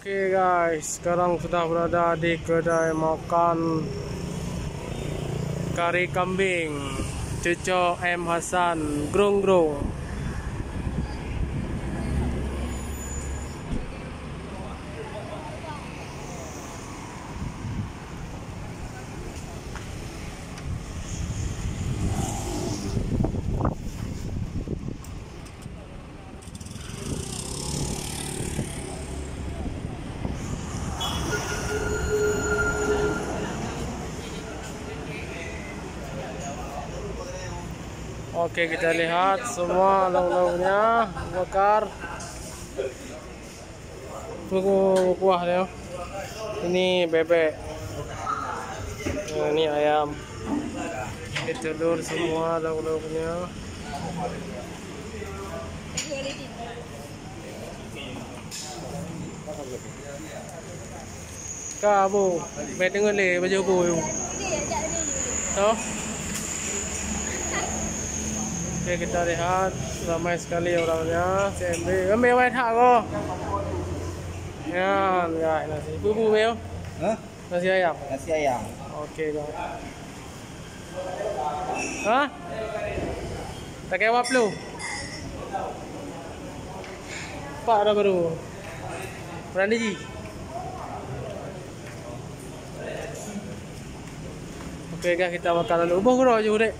Oke guys, sekarang sudah berada di kedai makan kari kambing Cucok M Hasan Grung-Grung. Oke, kita lihat semua lauk-lauknya bakar. Kuah ya. Ini bebek. Nah, ini ayam. Ini telur, semua lauk-lauknya. Kamu, bete ngele baju buyu. Toh? Oke, kita lihat ramai sekali orangnya. CMB, ambil white hak kok. Ya, enggak nasi. Bubu meo? Hah? Nasi ayam. Nasi ayam. Oke, guys. Hah? Tak kaya waplu. Pak dah baru. Berani ji. Oke, guys, kita makan dulu. Ubah kurang je dek.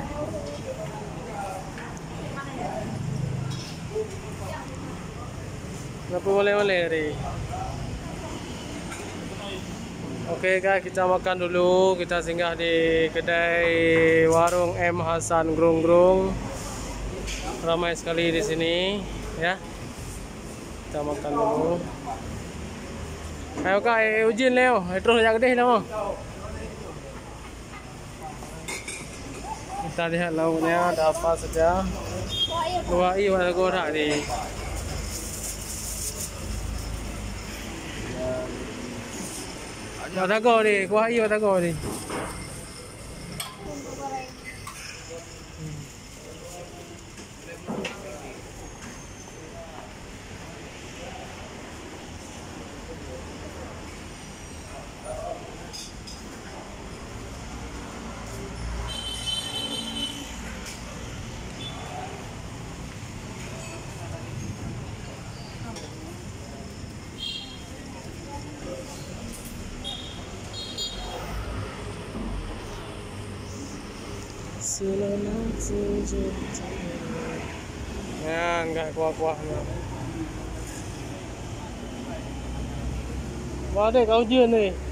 Kenapa boleh-boleh ni? Oke guys, kita makan dulu. Kita singgah di kedai warung M Hasan Grung-Grung. Ramai sekali di sini, ya. Kita makan dulu. Ayo kak, ujian leo. Terus jak gede nama. Kita lihat lauknya ada apa saja. Dua i warna gorak ni. Ada go ni, kuah iyo ada go ni. Ya, enggak kuah-kuahnya. Wah, dek kau ujian ni.